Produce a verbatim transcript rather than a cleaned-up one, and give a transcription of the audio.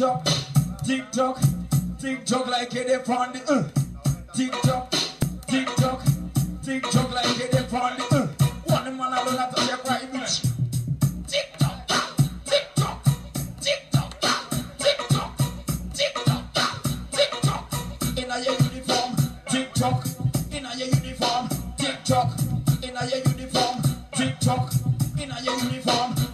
tock, tick tock, tick tock like it dey on the uh. Tick tock, tick tock, tick tock like it dey on the uh. One man alone at your cry bitch. Tick tock, tick tock, tick tock, tick tock, tick tock, tick tock. Inna your uniform, tick tock. Inna your uniform, tick tock. Inna your uniform, tick tock. Inna your uniform.